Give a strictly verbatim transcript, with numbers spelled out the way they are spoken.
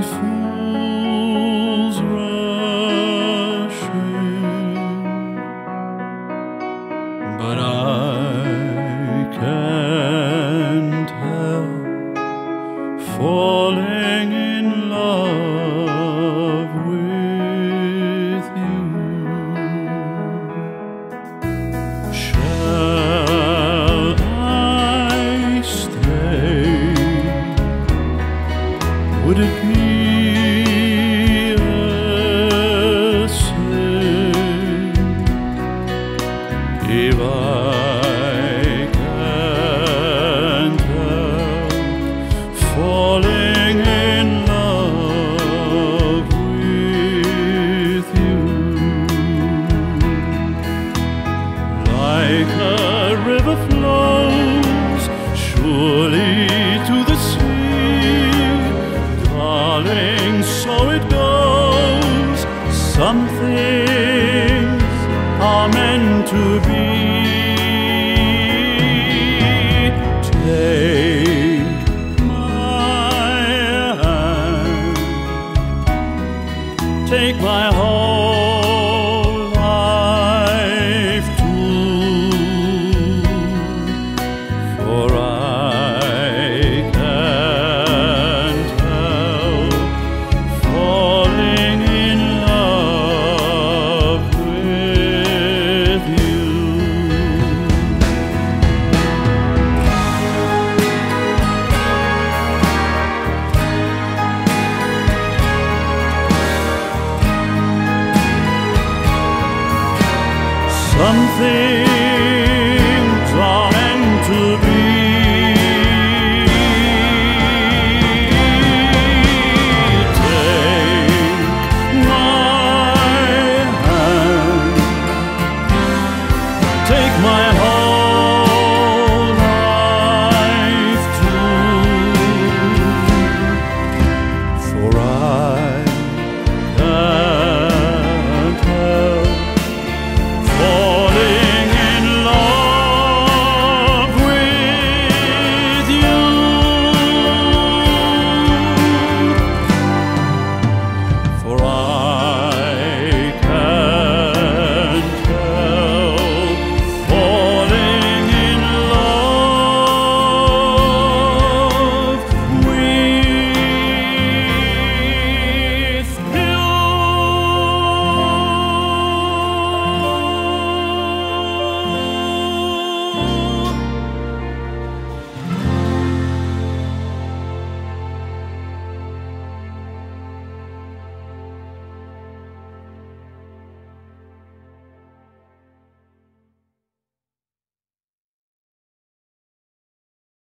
fools rush in, but I can't help falling in love with you. Shall I stay? Would it be a sin if I can't help falling in love with you? Like a river flows surely to the sea, darling, so it goes. Some things are meant to be. Take my hand, take my whole life too, for I can't help falling in love with you. Some things